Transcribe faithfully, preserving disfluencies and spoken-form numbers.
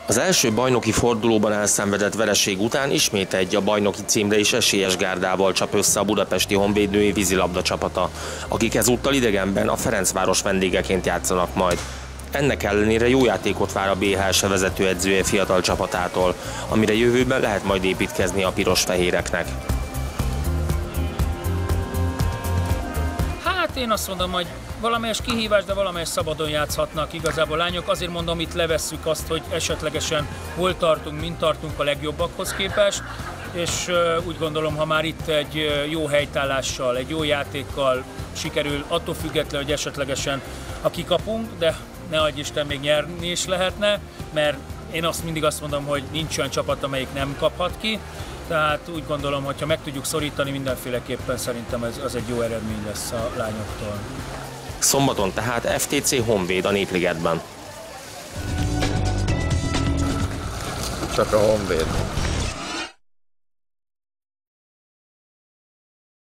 Az első bajnoki fordulóban elszenvedett vereség után ismét egy a bajnoki címre is esélyes gárdával csap össze a budapesti Honvéd női vízilabda csapata, akik ezúttal idegenben a Ferencváros vendégeként játszanak majd. Ennek ellenére jó játékot vár a bé há es vezetőedzője fiatal csapatától, amire jövőben lehet majd építkezni a piros-fehéreknek. Hát én azt mondom, hogy valamelyes kihívás, de valamelyes szabadon játszhatnak igazából lányok. Azért mondom, itt levesszük azt, hogy esetlegesen hol tartunk, mint tartunk a legjobbakhoz képest, és úgy gondolom, ha már itt egy jó helytállással, egy jó játékkal sikerül, attól függetlenül, hogy esetlegesen ha kikapunk, de ne adj Isten, még nyerni is lehetne, mert én azt mindig azt mondom, hogy nincs olyan csapat, amelyik nem kaphat ki. Tehát úgy gondolom, hogy ha meg tudjuk szorítani, mindenféleképpen szerintem ez az egy jó eredmény lesz a lányoktól. Szombaton tehát ef té cé Honvéd a Népligetben. Csak a Honvéd.